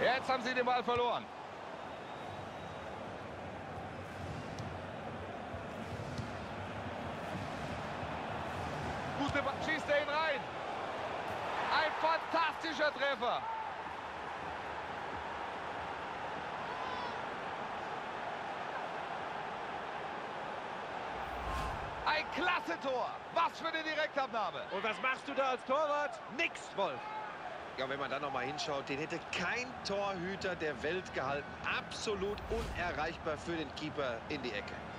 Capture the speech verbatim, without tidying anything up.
Jetzt haben sie den Ball verloren. Gute Ball, schießt er ihn rein. Ein fantastischer Treffer. Ein klasse Tor. Was für eine Direktabnahme. Und was machst du da als Torwart? Nix, Wolf. Ja, wenn man da noch mal hinschaut, den hätte kein Torhüter der Welt gehalten. Absolut unerreichbar für den Keeper in die Ecke.